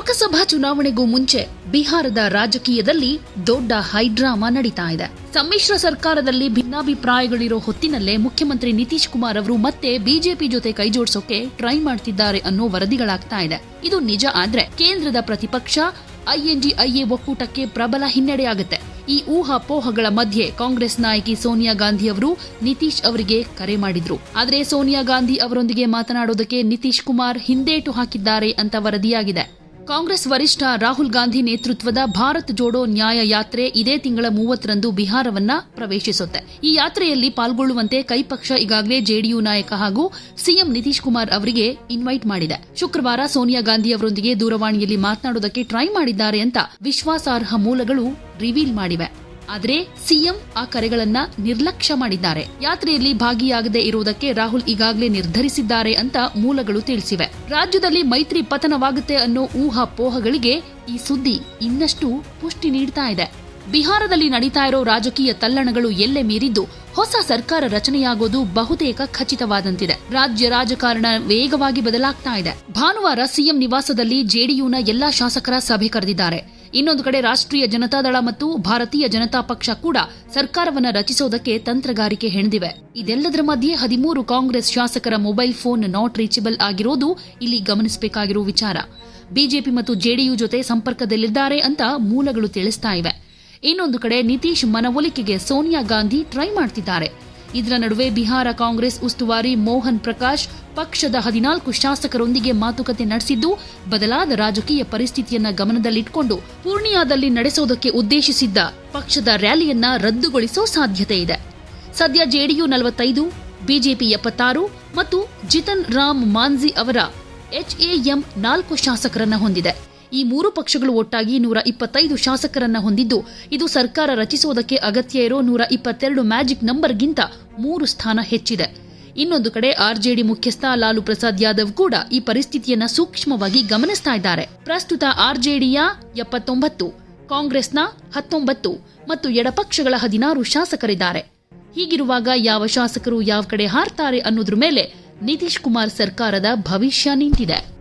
ಲೋಕಸಭಾ ಚುನಾವಣೆಗೂ ಮುಂಚೆ ಬಿಹಾರದ ರಾಜಕೀಯದಲ್ಲಿ ದೊಡ್ಡ ಹೈಡ್ರಾಮಾ ನಡೀತಾ ಇದೆ. ಸಮ್ಮಿಶ್ರ ಸರ್ಕಾರದಲ್ಲಿ ಭಿನ್ನಾಭಿಪ್ರಾಯಗಳಿರೋ ಹೊತ್ತಿನಲ್ಲೇ ಮುಖ್ಯಮಂತ್ರಿ ನಿತೀಶ್ ಕುಮಾರ್ ಅವರು ಮತ್ತೆ ಬಿಜೆಪಿ ಜೊತೆ ಕೈಜೋಡಿಸೋಕೆ ಟ್ರೈ ಮಾಡ್ತಿದ್ದಾರೆ ಅನ್ನೋ ವರದಿಗಳಾಗ್ತಾ ಇದೆ. ಇದು ನಿಜ ಆದ್ರೆ ಕೇಂದ್ರದ ಪ್ರತಿಪಕ್ಷ INDIA ಒಕ್ಕೂಟಕ್ಕೆ ಪ್ರಬಲ ಹಿನ್ನಡೆಯಾಗುತ್ತೆ. ಈ ಊಹಾಪೋಹಗಳ ಮಧ್ಯೆ ಕಾಂಗ್ರೆಸ್ ನಾಯಕಿ ಸೋನಿಯಾ ಗಾಂಧಿ ಅವರು ನಿತೀಶ್ ಅವರಿಗೆ ಕರೆ ಮಾಡಿದ್ರು. ಆದರೆ ಸೋನಿಯಾ ಗಾಂಧಿ ಅವರೊಂದಿಗೆ ಮಾತನಾಡೋದಕ್ಕೆ ನಿತೀಶ್ ಕುಮಾರ್ ಹಿಂದೇಟು ಹಾಕಿದ್ದಾರೆ ಅಂತ ವರದಿಯಾಗಿದೆ. ಕಾಂಗ್ರೆಸ್ ವರಿಷ್ಠ ರಾಹುಲ್ ಗಾಂಧಿ ನೇತೃತ್ವದ ಭಾರತ್ ಜೋಡೋ ನ್ಯಾಯ ಯಾತ್ರೆ ಇದೇ ತಿಂಗಳ 30ರಂದು ಬಿಹಾರವನ್ನ ಪ್ರವೇಶಿಸುತ್ತೆ. ಈ ಯಾತ್ರೆಯಲ್ಲಿ ಪಾಲ್ಗೊಳ್ಳುವಂತೆ ಕೈಪಕ್ಷ ಈಗಾಗಲೇ ಜೆಡಿಯು ನಾಯಕ ಹಾಗೂ ಸಿಎಂ ನಿತೀಶ್ ಕುಮಾರ್ ಅವರಿಗೆ ಇನ್ವೈಟ್ ಮಾಡಿದೆ. ಶುಕ್ರವಾರ ಸೋನಿಯಾ ಗಾಂಧಿ ಅವರೊಂದಿಗೆ ದೂರವಾಣಿಯಲ್ಲಿ ಮಾತನಾಡೋದಕ್ಕೆ ಟ್ರೈ ಮಾಡಿದ್ದಾರೆ ಅಂತ ವಿಶ್ವಾಸಾರ್ಹ ಮೂಲಗಳು ರಿವೀಲ್ ಮಾಡಿವೆ. ಆದರೆ ಸಿಎಂ ಆ ಕರೆಗಳನ್ನ ನಿರ್ಲಕ್ಷ್ಯ ಮಾಡಿದ್ದಾರೆ. ಯಾತ್ರೆಯಲ್ಲಿ ಭಾಗಿಯಾಗದೇ ಇರುವುದಕ್ಕೆ ರಾಹುಲ್ ಈಗಾಗಲೇ ನಿರ್ಧರಿಸಿದ್ದಾರೆ ಅಂತ ಮೂಲಗಳು ತಿಳಿಸಿವೆ. ರಾಜ್ಯದಲ್ಲಿ ಮೈತ್ರಿ ಪತನವಾಗುತ್ತೆ ಅನ್ನೋ ಊಹಾಪೋಹಗಳಿಗೆ ಈ ಸುದ್ದಿ ಇನ್ನಷ್ಟು ಪುಷ್ಟಿ ನೀಡ್ತಾ ಇದೆ. ಬಿಹಾರದಲ್ಲಿ ನಡೀತಾ ಇರೋ ರಾಜಕೀಯ ತಲ್ಲಣಗಳು ಎಲ್ಲೆ ಮೀರಿದ್ದು ಹೊಸ ಸರ್ಕಾರ ರಚನೆಯಾಗೋದು ಬಹುತೇಕ ಖಚಿತವಾದಂತಿದೆ. ರಾಜ್ಯ ರಾಜಕಾರಣ ವೇಗವಾಗಿ ಬದಲಾಗ್ತಾ ಇದೆ. ಭಾನುವಾರ ಸಿಎಂ ನಿವಾಸದಲ್ಲಿ ಜೆಡಿಯುನ ಎಲ್ಲಾ ಶಾಸಕರ ಸಭೆ ಕರೆದಿದ್ದಾರೆ. ಇನ್ನೊಂದು ಕಡೆ ರಾಷ್ಟ್ರೀಯ ಜನತಾದಳ ಮತ್ತು ಭಾರತೀಯ ಜನತಾ ಪಕ್ಷ ಕೂಡ ಸರ್ಕಾರವನ್ನ ರಚಿಸೋದಕ್ಕೆ ತಂತ್ರಗಾರಿಕೆ ಹೆಣೆದಿವೆ. ಇದೆಲ್ಲದರ ಮಧ್ಯೆ 13 ಕಾಂಗ್ರೆಸ್ ಶಾಸಕರ ಮೊಬೈಲ್ ಫೋನ್ ನಾಟ್ ರೀಚಬಲ್ ಆಗಿರೋದು ಇಲ್ಲಿ ಗಮನಿಸಬೇಕಾಗಿರೋ ವಿಚಾರ. ಬಿಜೆಪಿ ಮತ್ತು ಜೆಡಿಯು ಜೊತೆ ಸಂಪರ್ಕದಲ್ಲಿದ್ದಾರೆ ಅಂತ ಮೂಲಗಳು ತಿಳಿಸ್ತಾ ಇವೆ. ಇನ್ನೊಂದು ಕಡೆ ನಿತೀಶ್ ಮನವೊಲಿಕೆಗೆ ಸೋನಿಯಾ ಗಾಂಧಿ ಟ್ರೈ ಮಾಡ್ತಿದ್ದಾರೆ. ಇದರ ನಡುವೆ ಬಿಹಾರ ಕಾಂಗ್ರೆಸ್ ಉಸ್ತುವಾರಿ ಮೋಹನ್ ಪ್ರಕಾಶ್ ಪಕ್ಷದ 14 ಶಾಸಕರೊಂದಿಗೆ ಮಾತುಕತೆ ನಡೆಸಿದ್ದು ಬದಲಾದ ರಾಜಕೀಯ ಪರಿಸ್ಥಿತಿಯನ್ನ ಗಮನದಲ್ಲಿಟ್ಟುಕೊಂಡು ಪೂರ್ಣಿಯಾದಲ್ಲಿ ನಡೆಸೋದಕ್ಕೆ ಉದ್ದೇಶಿಸಿದ್ದ ಪಕ್ಷದ ರ್ಯಾಲಿಯನ್ನ ರದ್ದುಗೊಳಿಸೋ ಸಾಧ್ಯತೆ ಇದೆ. ಸದ್ಯ ಜೆಡಿಯು 45, ಬಿಜೆಪಿ 76 ಮತ್ತು ಜಿತನ್ ರಾಮ್ ಮಾಂಝಿ ಅವರ HAM 4 ಶಾಸಕರನ್ನ ಹೊಂದಿದೆ. ಈ 3 ಪಕ್ಷಗಳು ಒಟ್ಟಾಗಿ 125 ಶಾಸಕರನ್ನ ಹೊಂದಿದ್ದು ಇದು ಸರ್ಕಾರ ರಚಿಸುವುದಕ್ಕೆ ಅಗತ್ಯ ಇರೋ 122 ಮ್ಯಾಜಿಕ್ ನಂಬರ್ಗಿಂತ 3 ಸ್ಥಾನ ಹೆಚ್ಚಿದೆ. ಇನ್ನೊಂದು ಕಡೆ ಆರ್ಜೆಡಿ ಮುಖ್ಯಸ್ಥ ಲಾಲು ಪ್ರಸಾದ್ ಯಾದವ್ ಕೂಡ ಈ ಪರಿಸ್ಥಿತಿಯನ್ನ ಸೂಕ್ಷ್ಮವಾಗಿ ಗಮನಿಸ್ತಾ ಇದ್ದಾರೆ. ಪ್ರಸ್ತುತ ಆರ್ಜೆಡಿಯ 79, ಕಾಂಗ್ರೆಸ್ನ 19 ಮತ್ತು ಎಡಪಕ್ಷಗಳ 16 ಶಾಸಕರಿದ್ದಾರೆ. ಹೀಗಿರುವಾಗ ಯಾವ ಶಾಸಕರು ಯಾವ ಕಡೆ ಹಾರ್ತಾರೆ ಅನ್ನೋದ್ರ ಮೇಲೆ ನಿತೀಶ್ ಕುಮಾರ್ ಸರ್ಕಾರದ ಭವಿಷ್ಯ ನಿಂತಿದೆ.